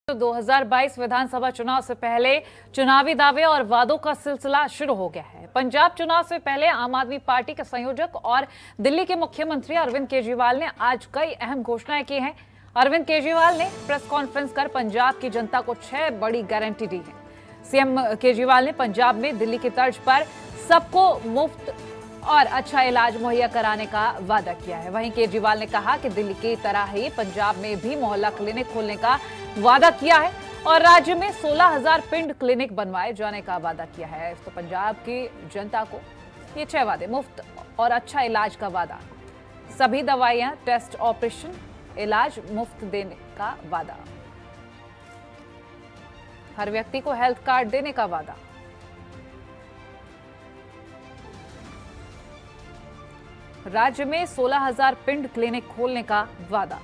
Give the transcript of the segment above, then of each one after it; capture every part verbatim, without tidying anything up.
दो हज़ार बाईस विधानसभा चुनाव से पहले चुनावी दावे और वादों का सिलसिला शुरू हो गया है। पंजाब चुनाव से पहले आम आदमी पार्टी के संयोजक और दिल्ली के मुख्यमंत्री अरविंद केजरीवाल ने आज कई अहम घोषणाएं की हैं। अरविंद केजरीवाल ने प्रेस कॉन्फ्रेंस कर पंजाब की जनता को छह बड़ी गारंटी दी है। सीएम केजरीवाल ने पंजाब में दिल्ली की तर्ज पर सबको मुफ्त और अच्छा इलाज मुहैया कराने का वादा किया है। वहीं केजरीवाल ने कहा कि दिल्ली की तरह ही पंजाब में भी मोहल्ला क्लिनिक खोलने का वादा किया है और राज्य में सोलह हज़ार पिंड क्लिनिक बनवाए जाने का वादा किया है। तो पंजाब की जनता को ये छह वादे, मुफ्त और अच्छा इलाज का वादा, सभी दवाइयां, टेस्ट, ऑपरेशन, इलाज मुफ्त देने का वादा, हर व्यक्ति को हेल्थ कार्ड देने का वादा, राज्य में सोलह हज़ार पिंड क्लिनिक खोलने का वादा,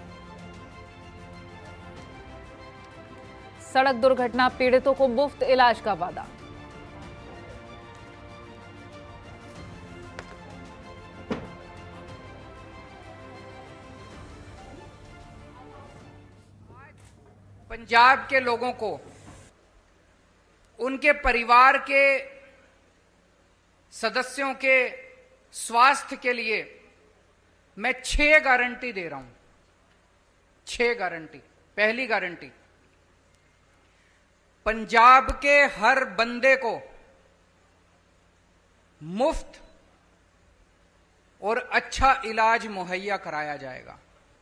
सड़क दुर्घटना पीड़ितों को मुफ्त इलाज का वादा। पंजाब के लोगों को, उनके परिवार के सदस्यों के स्वास्थ्य के लिए मैं छह गारंटी दे रहा हूं। छह गारंटी। पहली गारंटी, पंजाब के हर बंदे को मुफ्त और अच्छा इलाज मुहैया कराया जाएगा।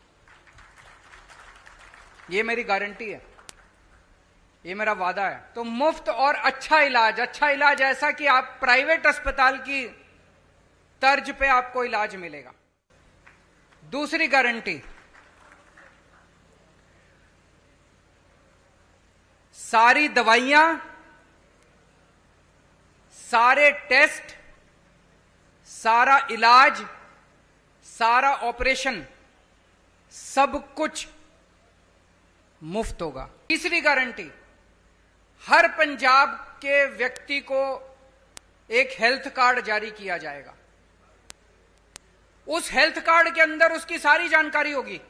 ये मेरी गारंटी है, ये मेरा वादा है। तो मुफ्त और अच्छा इलाज, अच्छा इलाज ऐसा कि आप प्राइवेट अस्पताल की तर्ज पे आपको इलाज मिलेगा। दूसरी गारंटी, सारी दवाइयां, सारे टेस्ट, सारा इलाज, सारा ऑपरेशन, सब कुछ मुफ्त होगा। तीसरी गारंटी, हर पंजाब के व्यक्ति को एक हेल्थ कार्ड जारी किया जाएगा। उस हेल्थ कार्ड के अंदर उसकी सारी जानकारी होगी,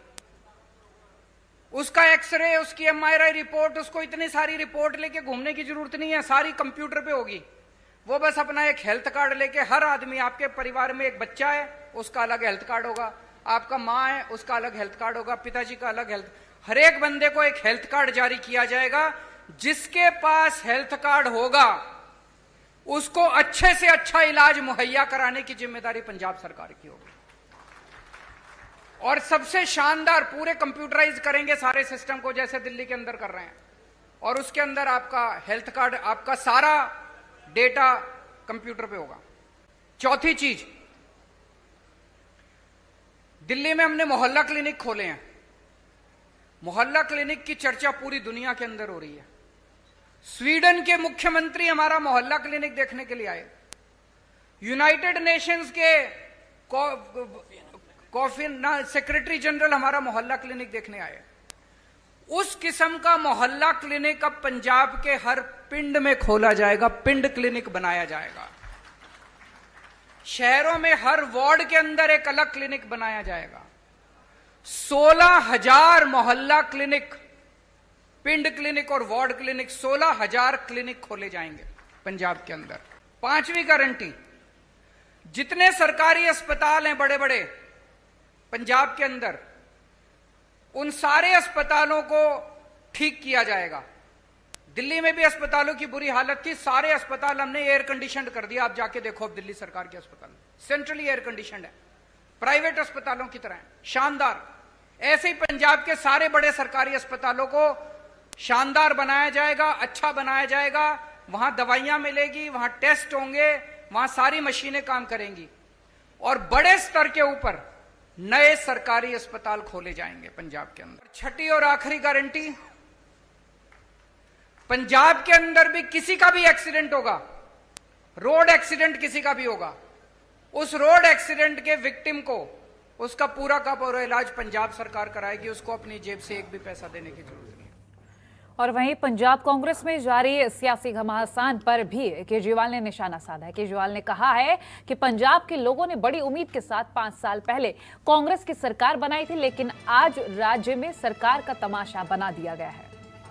उसका एक्सरे, उसकी एमआरआई रिपोर्ट, उसको इतनी सारी रिपोर्ट लेके घूमने की जरूरत नहीं है, सारी कंप्यूटर पे होगी। वो बस अपना एक हेल्थ कार्ड लेके, हर आदमी, आपके परिवार में एक बच्चा है उसका अलग हेल्थ कार्ड होगा, आपका मां है उसका अलग हेल्थ कार्ड होगा, पिताजी का अलग हेल्थ, हर एक बंदे को एक हेल्थ कार्ड जारी किया जाएगा। जिसके पास हेल्थ कार्ड होगा उसको अच्छे से अच्छा इलाज मुहैया कराने की जिम्मेदारी पंजाब सरकार की होगी। और सबसे शानदार, पूरे कंप्यूटराइज करेंगे सारे सिस्टम को जैसे दिल्ली के अंदर कर रहे हैं, और उसके अंदर आपका हेल्थ कार्ड, आपका सारा डेटा कंप्यूटर पे होगा। चौथी चीज, दिल्ली में हमने मोहल्ला क्लिनिक खोले हैं। मोहल्ला क्लिनिक की चर्चा पूरी दुनिया के अंदर हो रही है। स्वीडन के मुख्यमंत्री हमारा मोहल्ला क्लिनिक देखने के लिए आए। यूनाइटेड नेशंस के कॉफिन सेक्रेटरी जनरल हमारा मोहल्ला क्लिनिक देखने आए। उस किस्म का मोहल्ला क्लिनिक अब पंजाब के हर पिंड में खोला जाएगा, पिंड क्लिनिक बनाया जाएगा। शहरों में हर वार्ड के अंदर एक अलग क्लिनिक बनाया जाएगा। सोलह हजार मोहल्ला क्लिनिक, पिंड क्लिनिक और वार्ड क्लिनिक, सोलह हजार क्लिनिक खोले जाएंगे पंजाब के अंदर। पांचवी गारंटी, जितने सरकारी अस्पताल हैं बड़े बड़े पंजाब के अंदर, उन सारे अस्पतालों को ठीक किया जाएगा। दिल्ली में भी अस्पतालों की बुरी हालत थी, सारे अस्पताल हमने एयर कंडीशन कर दिया। आप जाके देखो, अब दिल्ली सरकार के अस्पताल सेंट्रली एयर कंडीशन है, प्राइवेट अस्पतालों की तरह शानदार। ऐसे ही पंजाब के सारे बड़े सरकारी अस्पतालों को शानदार बनाया जाएगा, अच्छा बनाया जाएगा। वहां दवाइयां मिलेगी, वहां टेस्ट होंगे, वहां सारी मशीनें काम करेंगी, और बड़े स्तर के ऊपर नए सरकारी अस्पताल खोले जाएंगे पंजाब के अंदर। छठी और आखिरी गारंटी, पंजाब के अंदर भी किसी का भी एक्सीडेंट होगा, रोड एक्सीडेंट किसी का भी होगा, उस रोड एक्सीडेंट के विक्टिम को उसका पूरा का पूरा इलाज पंजाब सरकार कराएगी। उसको अपनी जेब से एक भी पैसा देने की जरूरत नहीं। और वहीं पंजाब कांग्रेस में जारी सियासी घमासान पर भी केजरीवाल ने निशाना साधा है। केजरीवाल ने कहा है कि पंजाब के लोगों ने बड़ी उम्मीद के साथ पांच साल पहले कांग्रेस की सरकार बनाई थी, लेकिन आज राज्य में सरकार का तमाशा बना दिया गया है।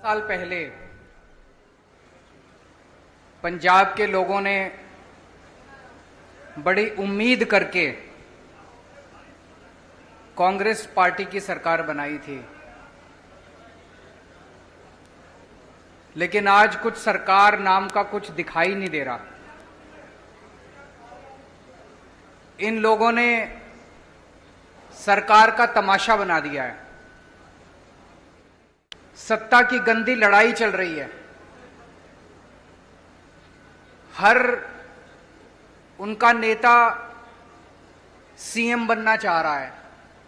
साल पहले पंजाब के लोगों ने बड़ी उम्मीद करके कांग्रेस पार्टी की सरकार बनाई थी, लेकिन आज कुछ सरकार नाम का कुछ दिखाई नहीं दे रहा। इन लोगों ने सरकार का तमाशा बना दिया है। सत्ता की गंदी लड़ाई चल रही है। हर उनका नेता सीएम बनना चाह रहा है।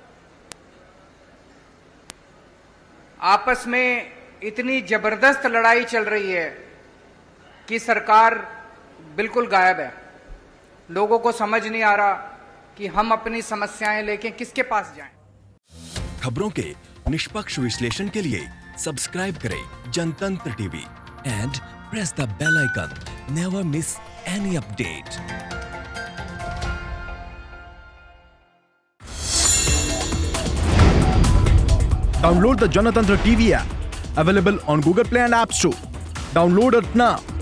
आपस में इतनी जबरदस्त लड़ाई चल रही है कि सरकार बिल्कुल गायब है। लोगों को समझ नहीं आ रहा कि हम अपनी समस्याएं लेके किसके पास जाएं। खबरों के निष्पक्ष विश्लेषण के लिए सब्सक्राइब करें Janatantra TV and press the bell icon. Never miss any update. Download the Janatantra T V app, available on Google Play and App Store. Download it now.